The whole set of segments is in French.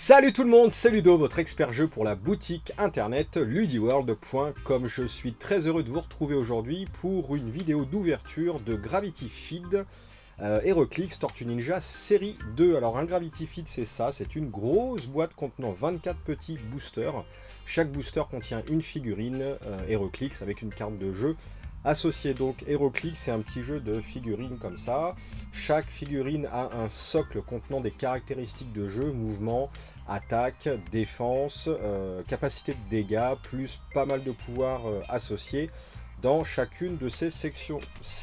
Salut tout le monde, c'est Ludo, votre expert jeu pour la boutique internet ludiworld.com. Je suis très heureux de vous retrouver aujourd'hui pour une vidéo d'ouverture de Gravity Feed HeroClix Tortue Ninja série 2. Alors un Gravity Feed, c'est ça, c'est une grosse boîte contenant 24 petits boosters. Chaque booster contient une figurine HeroClix avec une carte de jeu associée. Donc HeroClix, c'est un petit jeu de figurines comme ça. Chaque figurine a un socle contenant des caractéristiques de jeu, mouvement, attaque, défense, capacité de dégâts, plus pas mal de pouvoirs associés dans chacune de ces sections.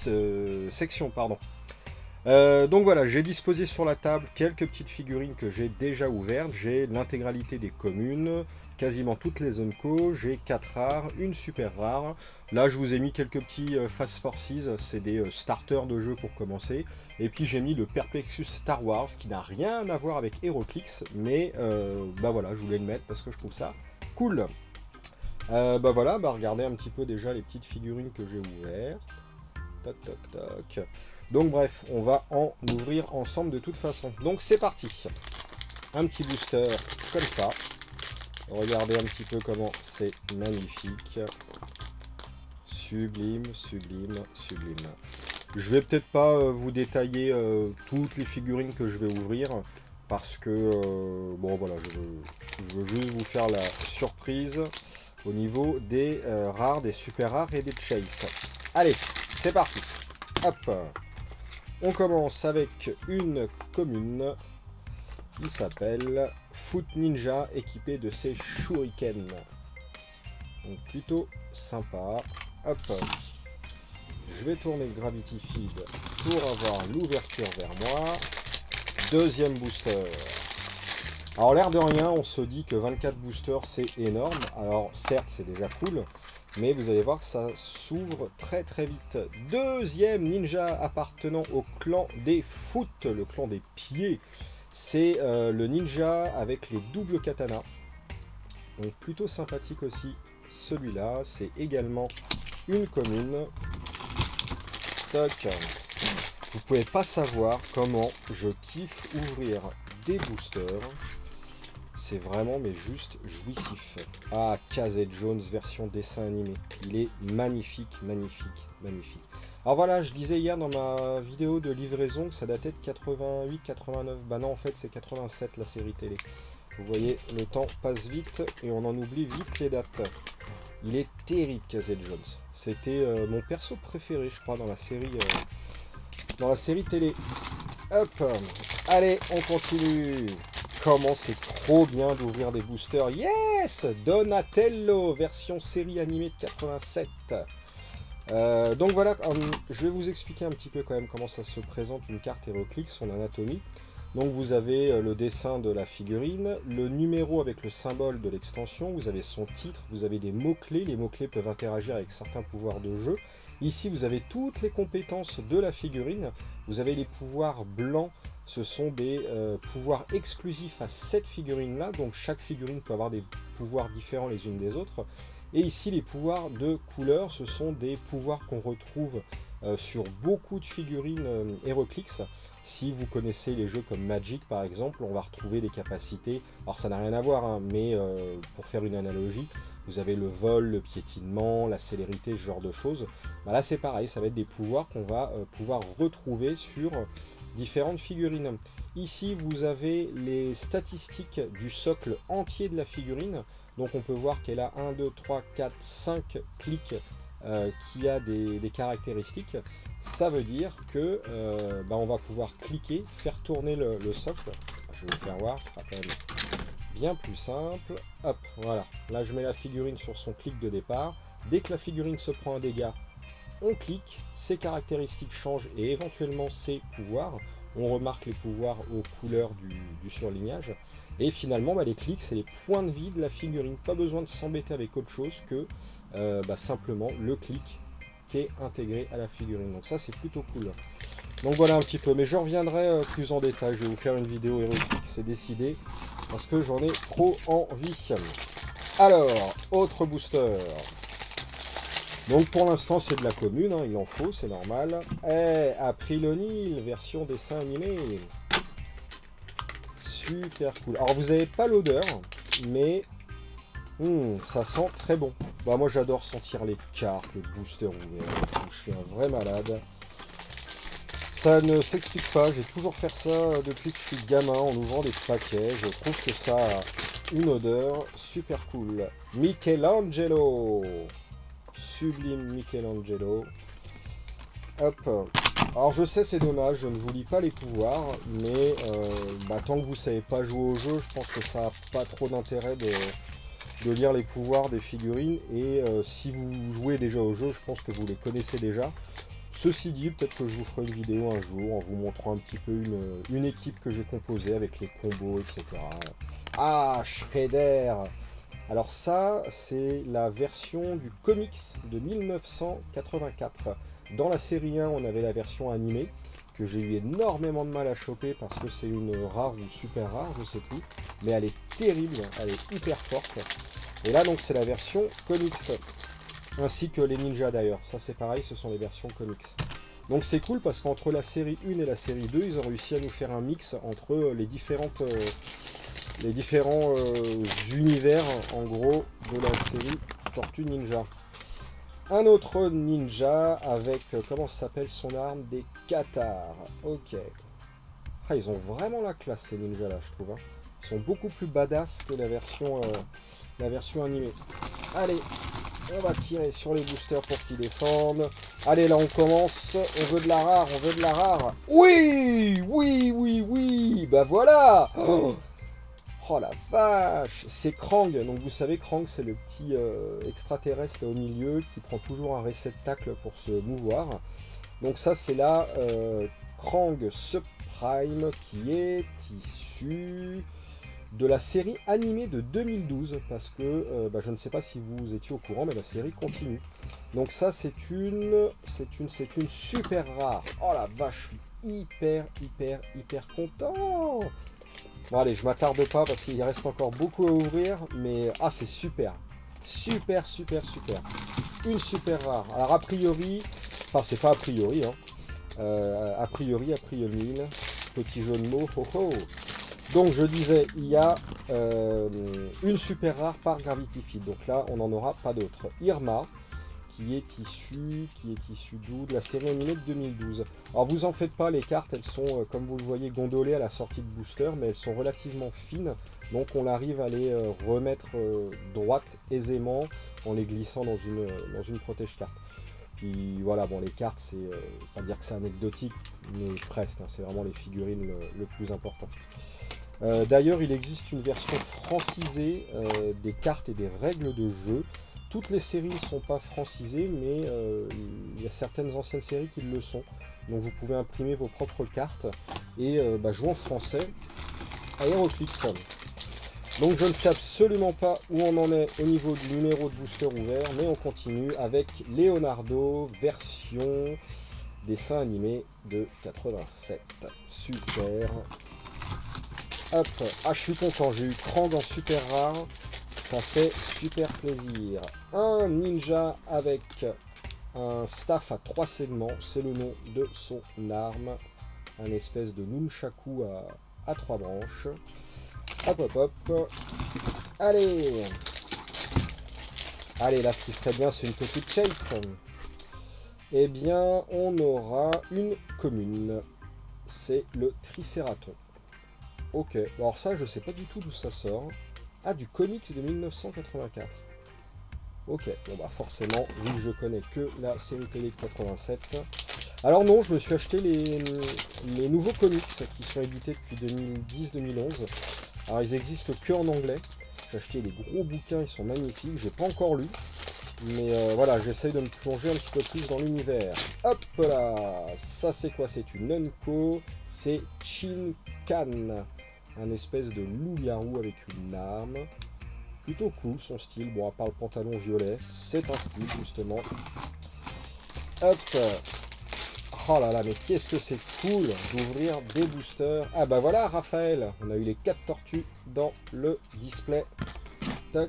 Donc voilà, j'ai disposé sur la table quelques petites figurines que j'ai déjà ouvertes. J'ai l'intégralité des communes, quasiment toutes les zones co, j'ai 4 rares, une super rare. Là je vous ai mis quelques petits Fast Forces, c'est des starters de jeu pour commencer. Et puis j'ai mis le Perplexus Star Wars qui n'a rien à voir avec HeroClix, mais bah voilà, je voulais le mettre parce que je trouve ça cool. Regardez un petit peu déjà les petites figurines que j'ai ouvertes. Toc toc toc. Donc bref, on va en ouvrir ensemble de toute façon. Donc c'est parti. Un petit booster comme ça. Regardez un petit peu comment c'est magnifique. Sublime, sublime, sublime. Je vais peut-être pas vous détailler toutes les figurines que je vais ouvrir. Parce que, bon voilà, je veux juste vous faire la surprise au niveau des rares, des super rares et des chase. Allez, c'est parti. Hop. On commence avec une commune qui s'appelle Foot Ninja, équipée de ses shurikens. Donc plutôt sympa. Hop. Je vais tourner le Gravity Feed pour avoir l'ouverture vers moi. Deuxième booster. Alors l'air de rien, on se dit que 24 boosters c'est énorme. Alors certes c'est déjà cool, mais vous allez voir que ça s'ouvre très très vite. Deuxième ninja appartenant au clan des foot, le clan des pieds. C'est le ninja avec les doubles katanas. Donc plutôt sympathique aussi celui-là. C'est également une commune. Toc. Vous pouvez pas savoir comment je kiffe ouvrir des boosters. C'est vraiment mais juste jouissif. Ah, Kazed Jones version dessin animé. Il est magnifique, magnifique, magnifique. Alors voilà, je disais hier dans ma vidéo de livraison que ça datait de 88-89. Bah non, en fait c'est 87 la série télé. Vous voyez, le temps passe vite et on en oublie vite les dates. Il est terrible, Kazed Jones. C'était mon perso préféré, je crois, dans la série télé. Hop, allez, on continue. Comment c'est trop bien d'ouvrir des boosters. Yes, Donatello, version série animée de 87. Donc voilà, je vais vous expliquer un petit peu quand même comment ça se présente une carte HeroClix, son anatomie. Donc vous avez le dessin de la figurine, le numéro avec le symbole de l'extension, vous avez son titre, vous avez des mots-clés. Les mots-clés peuvent interagir avec certains pouvoirs de jeu. Ici vous avez toutes les compétences de la figurine. Vous avez les pouvoirs blancs. Ce sont des pouvoirs exclusifs à cette figurine-là, donc chaque figurine peut avoir des pouvoirs différents les unes des autres. Et ici, les pouvoirs de couleur, ce sont des pouvoirs qu'on retrouve sur beaucoup de figurines HeroClix. Si vous connaissez les jeux comme Magic, par exemple, on va retrouver des capacités. Alors ça n'a rien à voir, hein, mais pour faire une analogie, vous avez le vol, le piétinement, la célérité, ce genre de choses. Bah là, c'est pareil, ça va être des pouvoirs qu'on va pouvoir retrouver sur différentes figurines. Ici vous avez les statistiques du socle entier de la figurine. Donc on peut voir qu'elle a 1, 2, 3, 4, 5 clics qui a des caractéristiques. Ça veut dire que on va pouvoir cliquer, faire tourner le socle. Je vais vous faire voir, ce sera quand même bien plus simple. Hop, voilà. Là je mets la figurine sur son clic de départ. Dès que la figurine se prend un dégât, on clique, ses caractéristiques changent et éventuellement ses pouvoirs. On remarque les pouvoirs aux couleurs du surlignage. Et finalement, les clics, c'est les points de vie de la figurine. Pas besoin de s'embêter avec autre chose que simplement le clic qui est intégré à la figurine. Donc ça, c'est plutôt cool. Donc voilà un petit peu. Mais je reviendrai plus en détail. Je vais vous faire une vidéo HeroClix, c'est décidé. Parce que j'en ai trop envie. Alors, autre booster. Donc pour l'instant c'est de la commune, hein, il en faut, c'est normal. April O'Neil, version dessin animé. super cool. Alors, vous n'avez pas l'odeur, mais ça sent très bon. Bah, moi, j'adore sentir les cartes, les boosters ouverts. Je suis un vrai malade. Ça ne s'explique pas. J'ai toujours fait ça depuis que je suis gamin en ouvrant des paquets. Je trouve que ça a une odeur super cool. Michelangelo. Sublime Michelangelo. Hop. Alors je sais c'est dommage, je ne vous lis pas les pouvoirs, mais tant que vous ne savez pas jouer au jeu, je pense que ça n'a pas trop d'intérêt de lire les pouvoirs des figurines. Et si vous jouez déjà au jeu, je pense que vous les connaissez déjà. Ceci dit, peut-être que je vous ferai une vidéo un jour en vous montrant un petit peu une équipe que j'ai composée avec les combos, etc. Ah, Shredder! Alors ça, c'est la version du comics de 1984. Dans la série 1, on avait la version animée, que j'ai eu énormément de mal à choper parce que c'est une rare ou super rare, je sais plus. Mais elle est terrible, elle est hyper forte. Et là, donc, c'est la version comics. Ainsi que les ninjas d'ailleurs. Ça, c'est pareil, ce sont les versions comics. Donc c'est cool parce qu'entre la série 1 et la série 2, ils ont réussi à nous faire un mix entre les différents univers, en gros, de la série Tortue Ninja. Un autre ninja avec, comment ça s'appelle son arme? Des cathares. Ok. Ah, ils ont vraiment la classe ces ninjas là, je trouve. Hein. Ils sont beaucoup plus badass que la version animée. Allez, on va tirer sur les boosters pour qu'ils descendent. Allez, là on commence. On veut de la rare, on veut de la rare. Oui, oui, oui, oui. Bah voilà. Oh la vache, c'est Krang. Donc vous savez, Krang, c'est le petit extraterrestre là, au milieu qui prend toujours un réceptacle pour se mouvoir. Donc ça, c'est la Krang Subprime qui est issue de la série animée de 2012. Parce que, je ne sais pas si vous étiez au courant, mais la série continue. Donc ça, c'est une super rare. Oh la vache, je suis hyper content. Bon allez, je m'attarde pas parce qu'il reste encore beaucoup à ouvrir, mais ah c'est super. Super. Une super rare. Alors a priori, enfin c'est pas a priori, hein. A priori, petit jeu de mots, ho ho. Donc je disais, il y a une super rare par Gravity Feed, donc là on n'en aura pas d'autres. Irma, qui est issue d'où? De la série animée de 2012. Alors vous en faites pas, les cartes elles sont comme vous le voyez gondolées à la sortie de booster, mais elles sont relativement fines, donc on arrive à les remettre droites aisément en les glissant dans une protège carte. Puis voilà, bon les cartes c'est pas dire que c'est anecdotique, mais presque, hein, c'est vraiment les figurines le plus important. D'ailleurs il existe une version francisée des cartes et des règles de jeu. Toutes les séries ne sont pas francisées, mais il y a certaines anciennes séries qui le sont. Donc vous pouvez imprimer vos propres cartes et jouer en français à HeroClix. Donc je ne sais absolument pas où on en est au niveau du numéro de booster ouvert, mais on continue avec Leonardo, version dessin animé de 87. Super. Hop, ah je suis content, j'ai eu Krang en super rare. Ça fait super plaisir. Un ninja avec un staff à 3 segments, c'est le nom de son arme. Un espèce de nunchaku à 3 branches. Hop. Allez. Allez, là, ce qui serait bien, c'est une petite chase. Eh bien, on aura une commune. C'est le Tricératon. Ok, alors ça, je sais pas du tout d'où ça sort. Ah, du comics de 1984. Ok, bon bah forcément, vu que je connais que la série télé de 87. Alors non, je me suis acheté les nouveaux comics qui sont édités depuis 2010-2011. Alors ils existent que en anglais. J'ai acheté les gros bouquins, ils sont magnifiques. J'ai pas encore lu. Mais voilà, j'essaye de me plonger un petit peu plus dans l'univers. Hop là. Ça c'est quoi? C'est une Unco. C'est Shin-Kan. Un espèce de loup-garou avec une arme. Plutôt cool son style. Bon, à part le pantalon violet, c'est un style justement. Hop. Oh là là, mais qu'est-ce que c'est cool d'ouvrir des boosters. Ah bah voilà, Raphaël. On a eu les 4 tortues dans le display. Tac.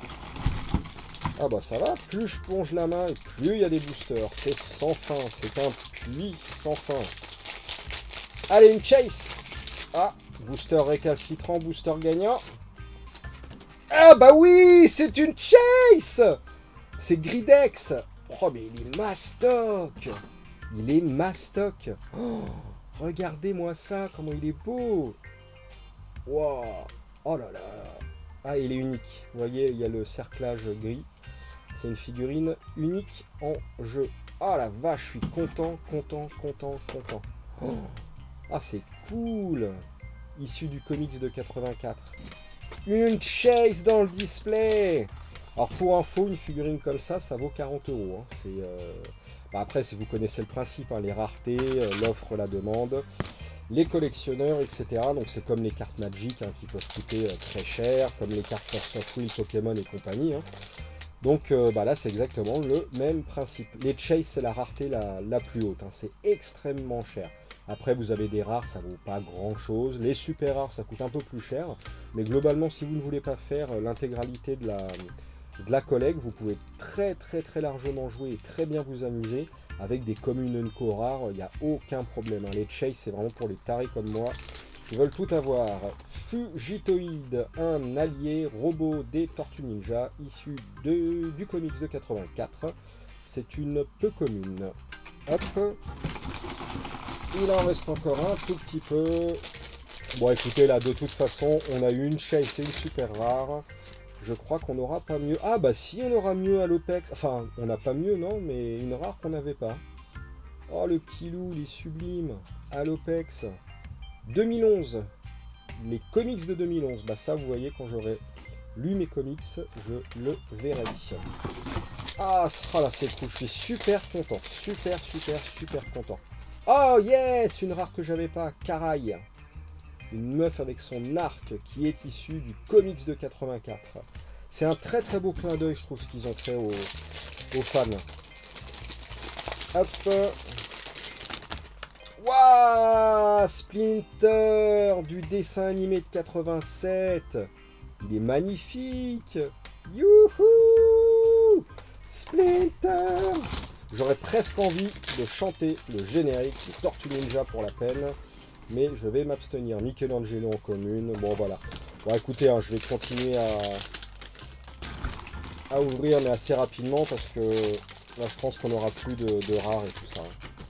Ah bah ça va. Plus je plonge la main et plus il y a des boosters. C'est sans fin. C'est un puits sans fin. Allez, une chase. Ah. Booster récalcitrant, booster gagnant. Ah bah oui, c'est une chase. C'est Gridex. Oh mais il est mastoc. Il est mastoc. Oh, regardez-moi ça, comment il est beau. Wow. Oh là là. Ah, il est unique. Vous voyez, il y a le cerclage gris. C'est une figurine unique en jeu. Ah la vache, je suis content. Oh. Ah, c'est cool. Issu du comics de 84. Une chase dans le display. Alors pour info, une figurine comme ça vaut 40 €. Hein. C'est, après, si vous connaissez le principe, hein, les raretés, l'offre, la demande, les collectionneurs, etc. Donc c'est comme les cartes Magic hein, qui peuvent coûter très cher, comme les cartes Force of Will, Pokémon et compagnie. Hein. Donc là, c'est exactement le même principe. Les Chase, c'est la rareté la plus haute. Hein. C'est extrêmement cher. Après, vous avez des rares, ça vaut pas grand-chose. Les super rares, ça coûte un peu plus cher. Mais globalement, si vous ne voulez pas faire l'intégralité de la collecte, vous pouvez très largement jouer et très bien vous amuser avec des communes Unco rares. Il n'y a aucun problème. Hein. Les Chase, c'est vraiment pour les tarés comme moi. Ils veulent tout avoir. Fugitoid, un allié robot des Tortues Ninja, issu du comics de 84. C'est une peu commune. Hop. Il en reste encore un tout petit peu. Bon, écoutez, là, de toute façon, on a eu une chase et une super rare. Je crois qu'on n'aura pas mieux. Ah, bah si, on aura mieux à l'Opex. Enfin, on n'a pas mieux, non, mais une rare qu'on n'avait pas. Oh, le petit loup, il est sublime. À l'Opex. 2011. Les comics de 2011. Bah ça, vous voyez, quand j'aurai lu mes comics, je le verrai. Ah, là, c'est cool. Je suis super content. Super content. Oh, yes, une rare que j'avais pas. Caraï. Une meuf avec son arc qui est issue du comics de 84. C'est un très beau clin d'œil, je trouve, ce qu'ils ont fait aux fans. Hop. Waouh, Splinter du dessin animé de 87. Il est magnifique. Youhou, Splinter. J'aurais presque envie de chanter le générique de Tortue Ninja pour la peine, mais je vais m'abstenir. Michelangelo en commune. Bon voilà. Bon écoutez, hein, je vais continuer à ouvrir, mais assez rapidement parce que là je pense qu'on n'aura plus de rares et tout ça.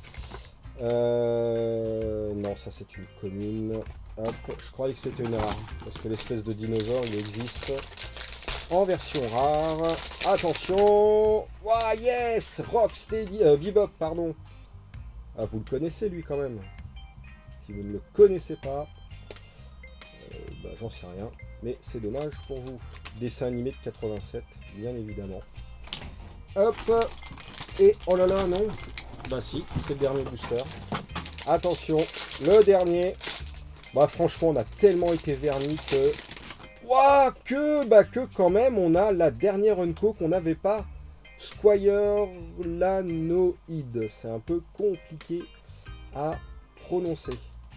Non, ça c'est une commune. Hop, je croyais que c'était une rare, parce que l'espèce de dinosaure, il existe en version rare. Attention. Ouah, yes, Rocksteady, Bebop, pardon. Ah, vous le connaissez lui quand même. Si vous ne le connaissez pas, bah, j'en sais rien. Mais c'est dommage pour vous. Dessin animé de 87, bien évidemment. Hop. Et oh là là, non. Bah si, c'est le dernier booster. Attention, le dernier. Bah franchement, on a tellement été vernis que... Ouah, que quand même, on a la dernière Unco qu'on n'avait pas. Squire Lanoid. C'est un peu compliqué à prononcer.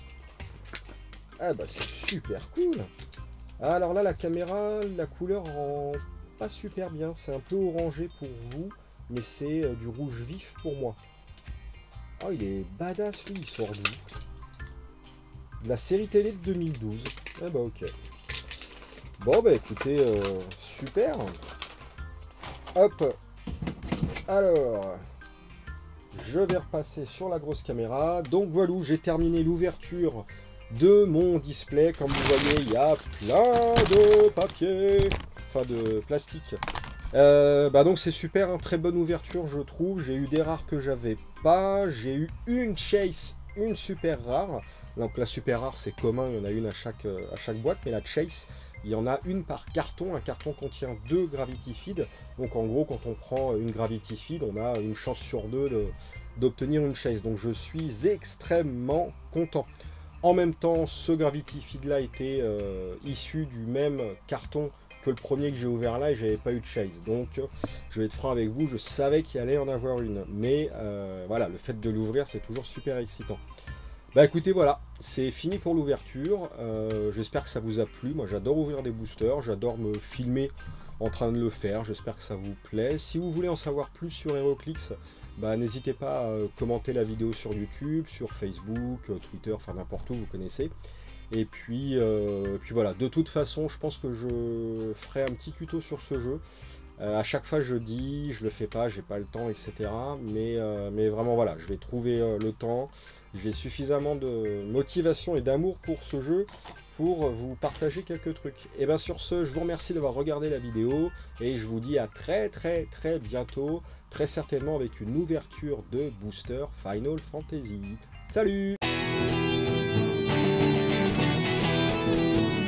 Ah bah c'est super cool. Alors là, la caméra, la couleur rend pas super bien. C'est un peu orangé pour vous, mais c'est du rouge vif pour moi. Oh, il est badass, lui, il sort d'où? De la série télé de 2012. Ah bah ok. Bon bah écoutez, super. Hop. Alors, je vais repasser sur la grosse caméra. Donc voilà, j'ai terminé l'ouverture de mon display. Comme vous voyez, il y a plein de papier, enfin de plastique. Bah donc c'est super, hein, très bonne ouverture je trouve. J'ai eu des rares que j'avais pas. J'ai eu une chase, une super rare. Donc la super rare c'est commun, il y en a une à chaque boîte. Mais la chase, il y en a une par carton. Un carton contient 2 Gravity Feed. Donc en gros, quand on prend une Gravity Feed, on a une chance sur 2 d'obtenir une chase. Donc je suis extrêmement content. En même temps, ce Gravity Feed là était issu du même carton que le premier que j'ai ouvert là, et j'avais pas eu de chase. Donc je vais être franc avec vous, je savais qu'il allait en avoir une. Mais voilà, le fait de l'ouvrir, c'est toujours super excitant. Bah écoutez, voilà, c'est fini pour l'ouverture. J'espère que ça vous a plu. Moi j'adore ouvrir des boosters, j'adore me filmer en train de le faire. J'espère que ça vous plaît. Si vous voulez en savoir plus sur HeroClix, bah n'hésitez pas à commenter la vidéo sur YouTube, sur Facebook, Twitter, enfin n'importe où, vous connaissez. Puis voilà, de toute façon, je pense que je ferai un petit tuto sur ce jeu. À chaque fois, je dis, je le fais pas, j'ai pas le temps, etc. Mais vraiment, voilà, je vais trouver le temps. J'ai suffisamment de motivation et d'amour pour ce jeu pour vous partager quelques trucs. Et bien sur ce, je vous remercie d'avoir regardé la vidéo et je vous dis à très bientôt, très certainement avec une ouverture de booster Final Fantasy. Salut!